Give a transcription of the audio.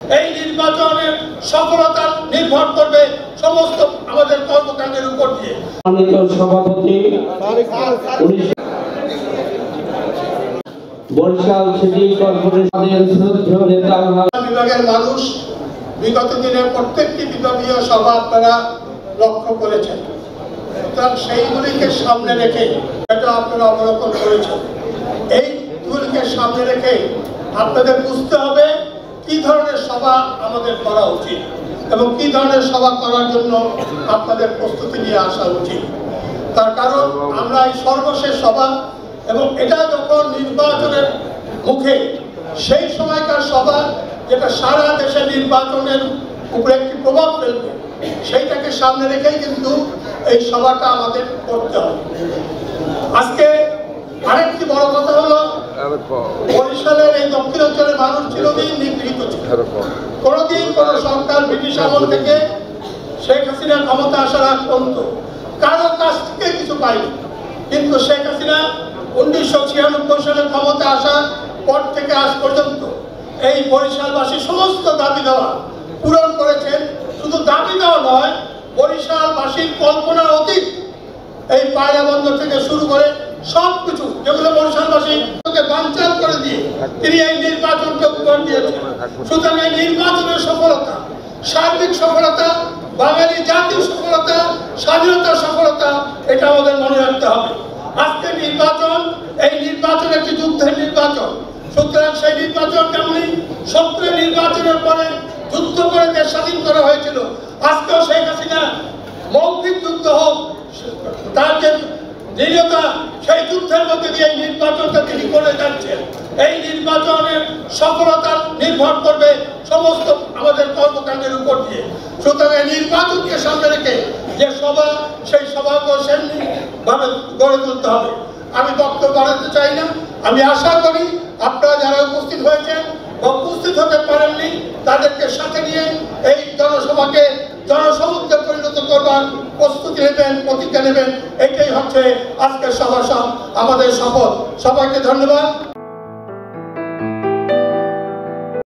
এই নির্বাচনের সফলতা নির্ভর করবে সমস্ত আমাদের কর্মকাণ্ডের উপর দিয়ে। সভাপতি বরিশাল সিটি কর্পোরেশনের শ্রদ্ধেয় নেতা বিভাগের মানুষ বিগত দিনের প্রত্যেকটি বিভাগীয় সভা আপনারা লক্ষ্য করেছেন, সেইগুলিকে সামনে রেখে এটা আপনারা অবলোকন করেছেন। এইগুলিকে সামনে রেখে আপনাদের বুঝতে হবে কি ধরনের সভা আমাদের করা উচিত এবং কি ধরনের সভা করার জন্য আপনাদের প্রস্তুতি নিয়ে আসা উচিত। তার কারণ আমরা এই সর্বশেষ সভা এবং এটা যখন নির্বাচনের মুখে সেই সময়কার সভা যেটা সারা দেশে নির্বাচনের উপরে একটি প্রভাব ফেলবে, সেইটাকে সামনে রেখেই কিন্তু এই সভাটা আমাদের করতে হবে। আজকে আরেকটি বড় কথা হলো, বরিশালের এই দক্ষিণাঞ্চলের মানুষ চিরদিন নিগৃহীত ছিল। কোনোদিন কোন সরকার ব্রিটিশ আমল থেকে শেখ হাসিনা ক্ষমতা আসার আগ পর্যন্ত কারো কাছ থেকে কিছু পায়নি, কিন্তু শেখ হাসিনা 1996 সালে ক্ষমতা আসার পর থেকে আজ পর্যন্ত এই বরিশালবাসী সমস্ত দাবি দেওয়া পূরণ করেছেন। শুধু দাবি দেওয়া নয়, বরিশালবাসীর কল্পনার অতীত এই পায়রা বন্দর থেকে শুরু করে সবকিছু যেগুলো বরিশালবাসীকে বানচাল করে দিয়ে তিনি এই নির্বাচনকে উপহার দিয়েছেন। সুতরাং এই নির্বাচনের সফলতা, সার্বিক সফলতা, বাঙালি জাতির সফলতা, স্বাধীনতার সফলতা, এটা আমাদের মনে রাখতে হবে। আজকে নির্বাচন, এই নির্বাচন একটি যুদ্ধের নির্বাচন। সুতরাং সেই নির্বাচন কেমনই 70 নির্বাচনের পরে যুদ্ধ করে দেশ স্বাধীন করা হয়েছিল, আজকেও শেখ হাসিনা মৌখিক যুদ্ধ হোক, তার যে দৃঢ়তা, সেই যুদ্ধের মধ্যে দিয়ে এই নির্বাচনটা তিনি করে যাচ্ছেন। এই নির্বাচনের সফলতা নির্ভর করবে সমস্ত আমাদের কর্মকাণ্ডের উপর দিয়ে। সুতরাং এই নির্বাচনকে সামনে রেখে যে সভা, সেই সভাকে সেমনিভাবে গড়ে তুলতে হবে। আমি বক্তব্য বাড়াতে চাই না। আমি আশা করি আপনারা যারা উপস্থিত হয়েছেন বা উপস্থিত হতে পারেননি, তাদেরকে সাথে নিয়ে এই জনসভাকে জনসমুদ্রে পরিণত করবার প্রস্তুতি নেবেন, প্রতিজ্ঞা নেবেন। এটাই হচ্ছে আজকের সভা আমাদের শপথ। সবাইকে ধন্যবাদ।